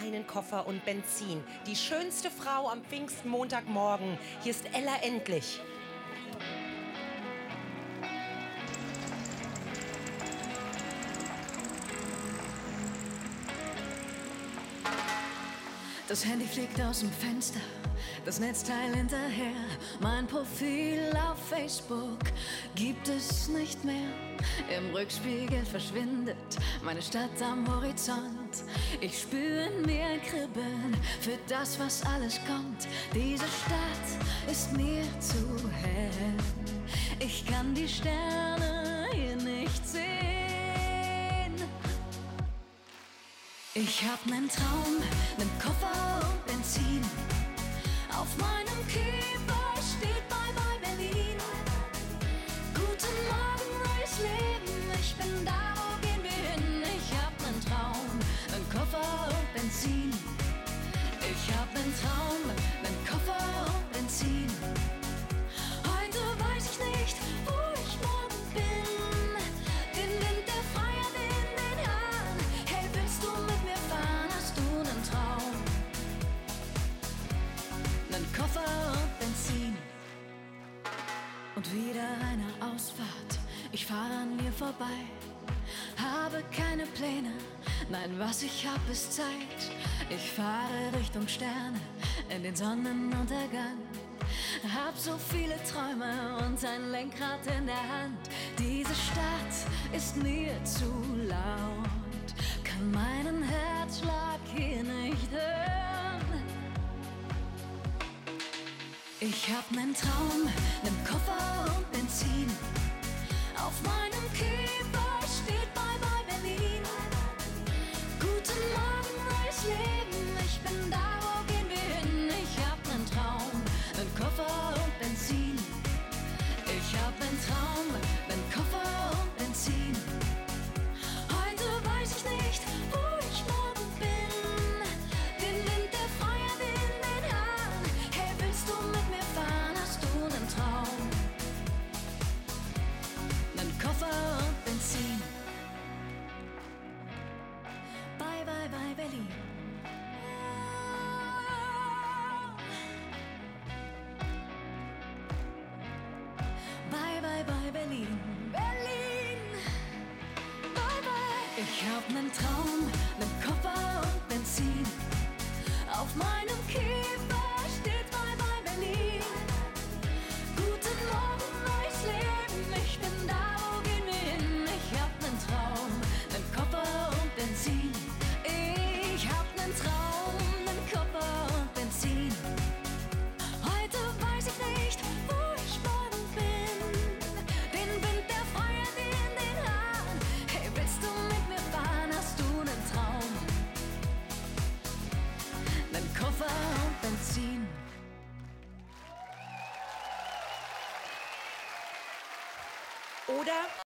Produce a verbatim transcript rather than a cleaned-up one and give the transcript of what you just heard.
einen Koffer und Benzin. Die schönste Frau am Pfingstmontagmorgen. Hier ist Ella Endlich. Das Handy fliegt aus dem Fenster, das Netzteil hinterher. Mein Profil auf Facebook gibt es nicht mehr. Im Rückspiegel verschwindet meine Stadt am Horizont. Ich spüre in mir ein Kribbeln für das, was alles kommt. Diese Stadt ist mir zu hell. Ich kann die Sterne hier nicht sehen. Ich hab nen Traum, nen Koffer und Benzin. Auf meinem Kiefer steht Bye Bye Berlin. Guten Morgen, neues Leben, ich bin da, wo gehen wir hin? Ich hab nen Traum, nen Koffer und Benzin. Ich hab nen Traum, nen Koffer und Benzin. Heute weiß ich nicht, wo ich morgen bin. Den Wind der Freiheit in den Haaren. Hey, willst du mit mir fahren? Hast du nen Traum? Nen Koffer und Benzin. Und wieder eine Ausfahrt. Ich fahre an mir vorbei. Habe keine Pläne. Nein, was ich hab ist Zeit. Ich fahre Richtung Sterne in den Sonnenuntergang. Hab so viele Träume und ein Lenkrad in der Hand. Diese Stadt ist mir zu laut. Kann meinen Herzschlag hier nicht hören. Ich hab nen Traum, nen Koffer und Benzin. Auf meinem Kiefer steht Bye Bye Berlin. Guten Morgen, neues Leben, ich bin da, wo gehen wir hin? Ich hab nen Traum, nen Koffer und Benzin. Ich hab nen Traum, nen Koffer und Benzin. Heute weiß ich nicht, wo ich morgen bin. Den Wind der Freiheit in den Haaren. Hey, willst du mit mir fahren? Hast du nen Traum? Nen Koffer und Benzin. Bye Bye Bye Berlin. Bye Bye Bye Berlin. Berlin. Bye Bye. Ich hab nen Traum, nen Koffer und Benzin. Auf meinem Kiefer steht Bye Bye Berlin. Guten Morgen, neues Leben, ich bin da, wo gehen wir hin? Ich hab nen Traum, nen Koffer und Benzin. Ich hab nen Traum, nen Koffer und Benzin. Heute weiß ich nicht, wo ich morgen bin. Den Wind der Freiheit in den Haaren. Hey, willst du mit mir fahren? Hast du nen Traum? Nen Koffer und Benzin. Oder